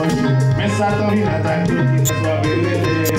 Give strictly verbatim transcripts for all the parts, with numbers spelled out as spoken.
Mais ça t'en vient d'attaquer qui soit belé.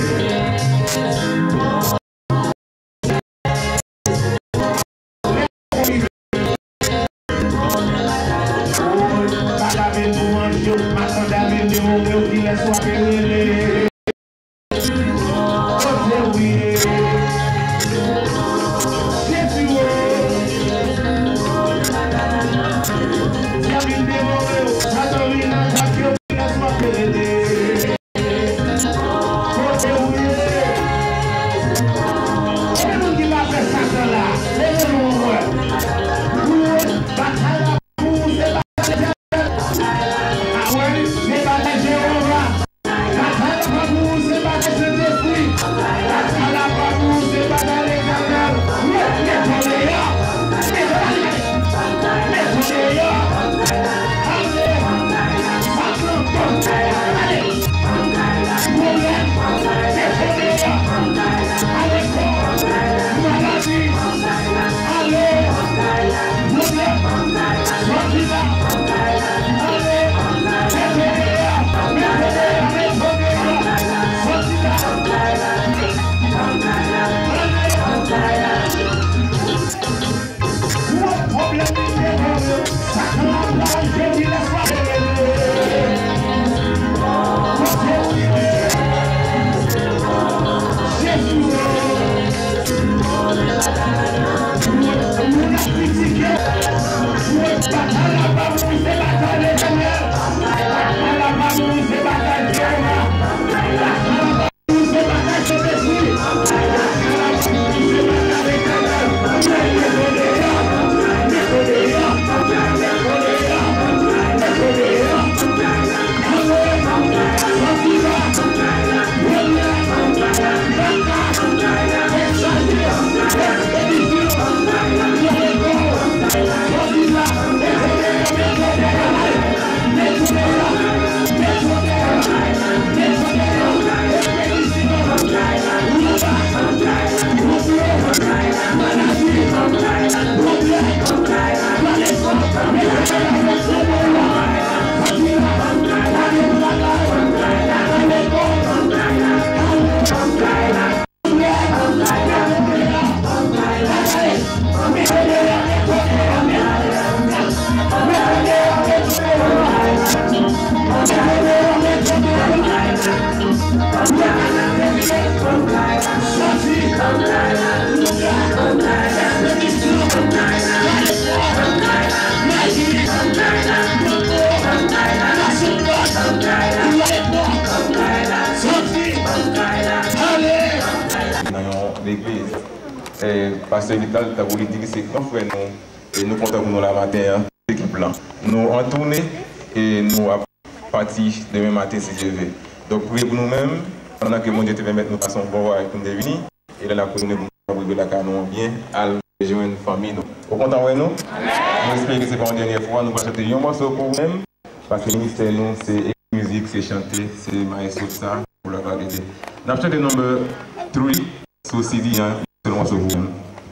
Pasteur Vital, tu as voulu dire que c'est grand frère nous, et nous comptons pour nous la matin, l'équipe là. Nous en tournée et nous à partir demain matin si Dieu veut. Donc priez pour nous-mêmes, pendant que mon Dieu te permette nous passer un bon voyage pour nous devenir, et là, pour nous, pour nous, la nous bien, à rejoindre une famille. Nous. Vous content avec nous? Nous espérons que c'est pas une dernière fois, nous allons chanter un morceau pour nous-mêmes, parce que le ministère, nous, c'est musique, c'est chanter, c'est maestro ça, pour la gloire de Dieu. Nous avons chanté le nombre trois, sur C D, c'est le morceau pour nous.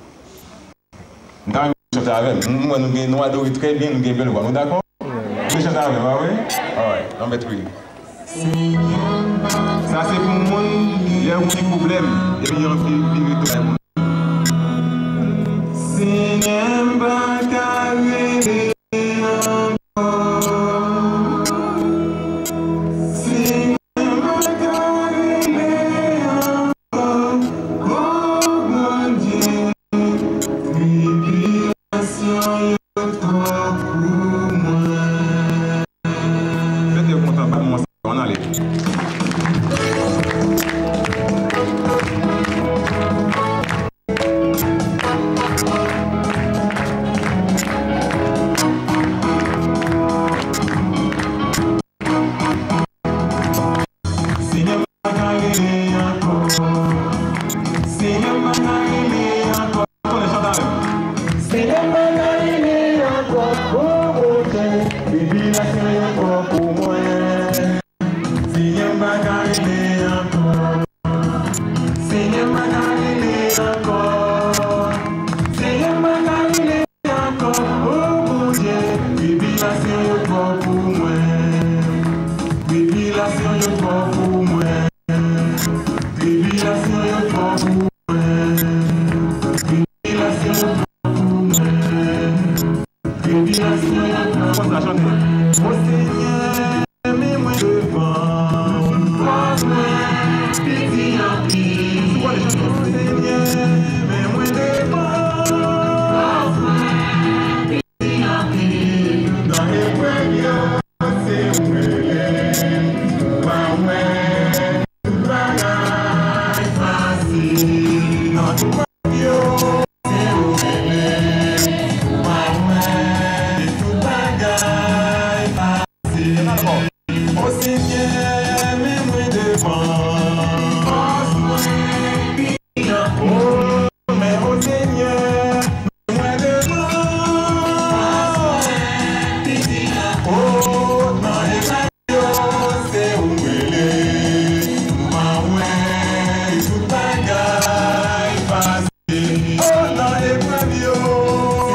Nous avons chanté avec nous, nous avons adoré très bien, nous avons bien le voir, nous d'accord? Nous chantons avec nous, oui? Alright, number three. Ça c'est pour le monde, il y a un petit problème, et puis il y a un petit problème. Débilation yo trop pour moi. Débilation yo trop pour moi. Débilation yo trop pour moi. Débilation yo trop pour moi. Mon Seigneur, mets-moi devant. Force-moi, pitié en pitié. Mon Seigneur, mets-moi devant. Force-moi, pitié en pitié. Dans les premiers, c'est où elle est. Pas ouais, tout bagaille facile. Dans les premiers, c'est où elle est. Pas ouais, tout bagaille facile. Oh Seigneur, mets-moi devant. Force-moi, pitié en pitié. Oh, mais oh Seigneur, mets-moi devant. Oh, dans les radios, c'est où elle est. Ma ouais, tout bagaille facile. Oh, dans les radios,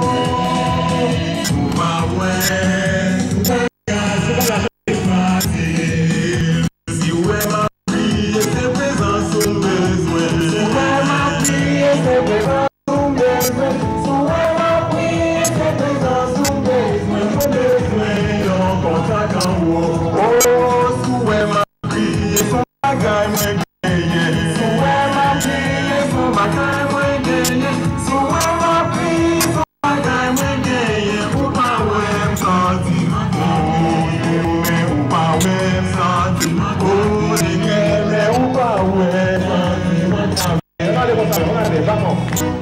ma ouais, tout bagaille facile. Si ouais ma prière, c'est présent son besoin. Si ouais ma prière, c'est présent son besoin. Si ouais ma prière, c'est présent son besoin. Mon besoin, on contact en haut. Oh, si ouais ma prière, son bagaille moi gagné. Si ouais ma prière, son bagaille moi gagné. Si ouais ma prière, son bagaille moi gagné. Ou pas ouais m'senti. Oh, mais ou pas ouais m'senti. Oh, les gars, mais ou pas ouais m'senti. Regardez comme ça, regardez, d'accord.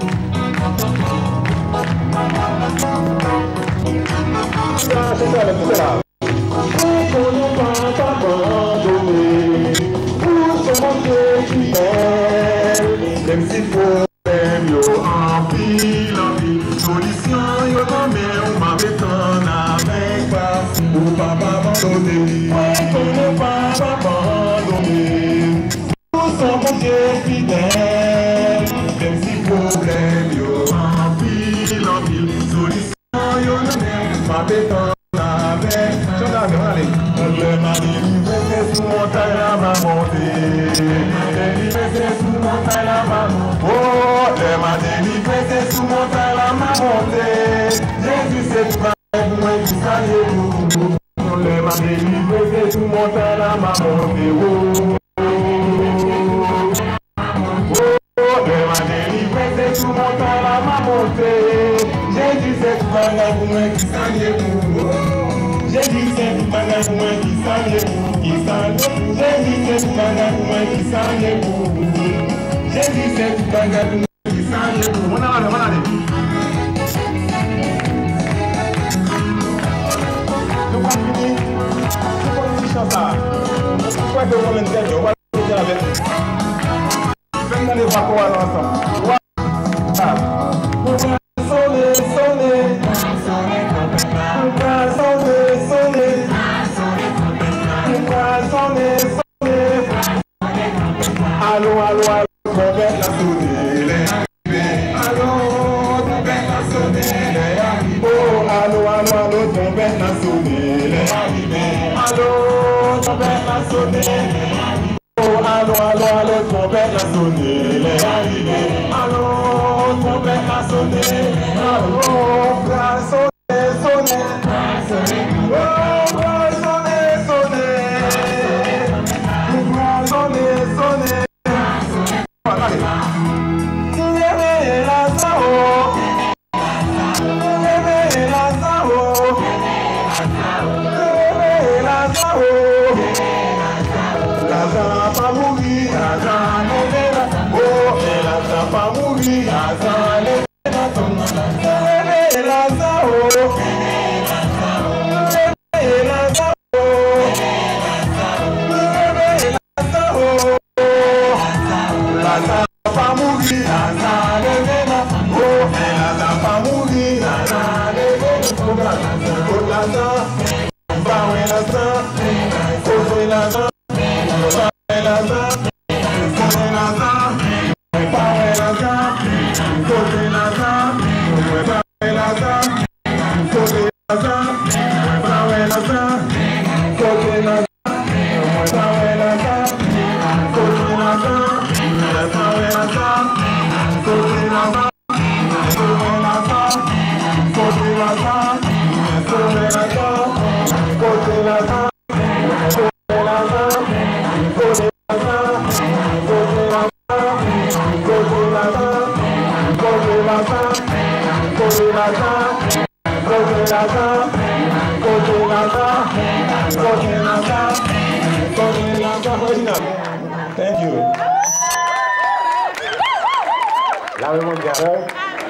C'est ça, c'est ça, c'est là. Pour ne pas t'abandonner, pour ce monde qui t'aime, même si problème yo en pile, en pile, solution yo dans mes ou ma béton avec pas, ou pas m'abandonner, pour ne pas t'abandonner, pour ce monde qui t'aime, même si problème yo en pile, en pile, solution yo dans mes ou ma béton. On m'a délivré, c'est sous montagne à ma montée. Délivré, c'est sous montagne à ma montée. Oh, elle m'a délivré, c'est sous montagne à ma montée. Jésus, c'est tout pareil pour moi qui s'allait vous. On m'a délivré, c'est sous montagne à ma montée. Oh, elle m'a délivré, c'est sous montagne à ma montée. Jésus, c'est tout pareil pour moi qui s'allait vous. J'ai dit c'est tout bagage pour moi qui s'allait pour, qui s'allait. J'ai dit c'est tout bagage pour moi qui s'allait pour. J'ai dit c'est tout bagage pour moi qui s'allait pour. On a allé, on a allé. Nous pas fini. C'est quoi le chant ça? Pourquoi que vous m'en mettez? On va le dire avec. Faites-moi les vacances ensemble. Sonner, sonner. Allô, allô, allô, trompette la sonné, elle est arrivée. Allô, trompette la sonné, elle est arrivée. Oh, allô, allô, allô, trompette la sonné, elle est arrivée. Allô, trompette la sonné, elle est arrivée. Oh, allô, allô, allô, trompette la sonné, elle est arrivée. Allô, trompette la sonné, allô, bras sonné, sonné, oh, bras sonné, sonné, bras sonné, sonné. Thank you. La même garde.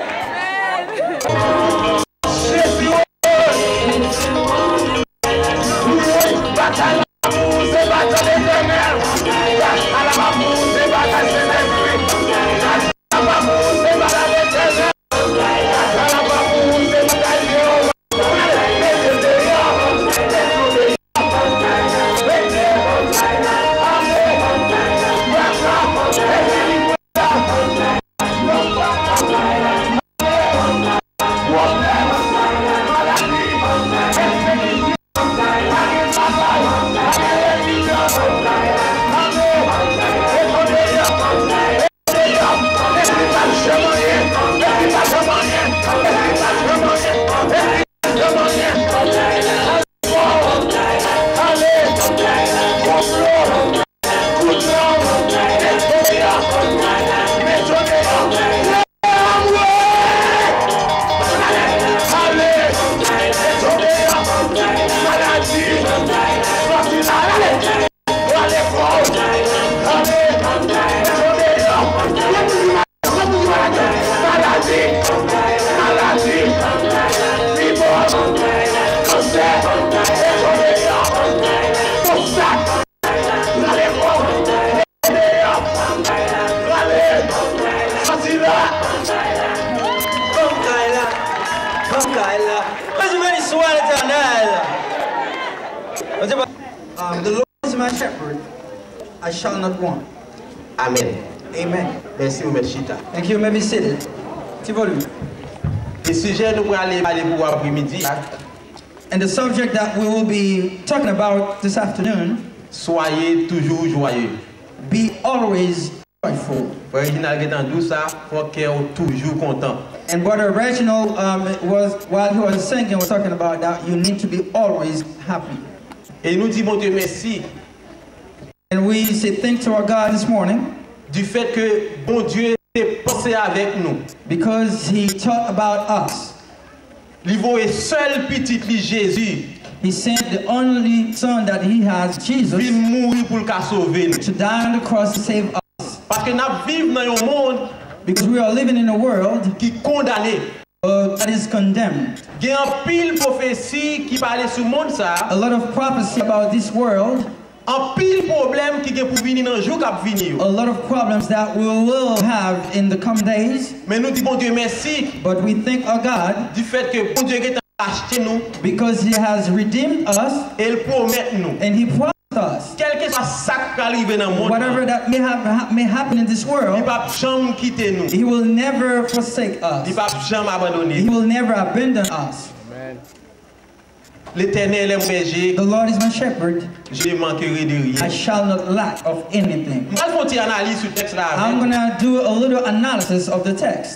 Um, the Lord is my shepherd, I shall not want. Amen. Amen. Merci, M. Chita. Thank you. You may be seated. Le sujet nous allons parler pour après-midi. And the subject that we will be talking about this afternoon. Soyez toujours joyeux. Be always joyful. Frère Reginald est en douce, faut qu'il soit toujours content. And Brother Reginald um, was, while he was singing, was talking about that you need to be always happy. Et nous disons Dieu merci. And we say thanks to our God this morning. Du fait que bon Dieu est pensé avec nous. Because he thought about us. Il voit seul petit Jésus. He sent the only son that he has, Jesus, il mourir pour le sauver nous. To die on the cross to save us. Parce que nous vivons dans un monde because we are living in a world qui condamné. Uh, that is condemned. Il y a un pile prophétie qui parlait sur le monde ça. A lot of prophecy about this world. Un pile problème qui est pour venir dans jour qui venir. A lot of problems that we will have in the coming days. Mais nous disons Dieu merci. But we thank our God du fait que bon Dieu a acheté nous. Because he has redeemed us. Et il promet nous. And he promised us. Quel que soit ça qui arrive dans le monde. Whatever that may have ha may happen in this world. Il va jamais quitter nous. He will never forsake us. Il va jamais abandonner. He will never abandon us. Amen. L'Éternel est mon berger. The Lord is my shepherd. Je ne manquerai de rien. I shall not lack of anything. I'm going to do a little analysis of the text.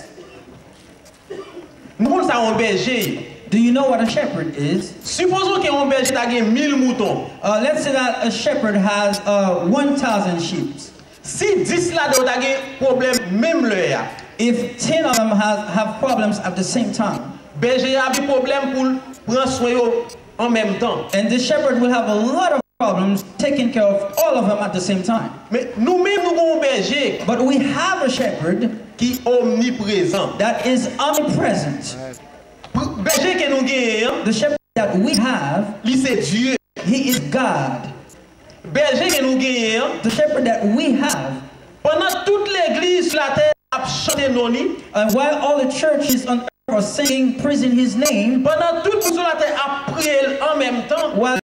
Do you know what a shepherd is? Supposons qu'un berger a mille moutons. Uh, let's say that a shepherd has uh, one thousand sheep. Si dix là dedans a problème même là. If ten of them have, have problems at the same time. Berger a des problèmes pour prendre soin en même temps. And the shepherd will have a lot of problems taking care of all of them at the same time. Mais nous-mêmes nous avons un berger. But we have a shepherd qui est omniprésent. That is omnipresent. Berger que nous gagnons. The shepherd that we have. Lui c'est Dieu. He is God. Berger que nous gagnons. The shepherd that we have. Pendant toute l'église sur la terre a chanté nos noms. And while all the churches on earth are singing, praising his name. Pendant toute sur la terre a prié en même temps. While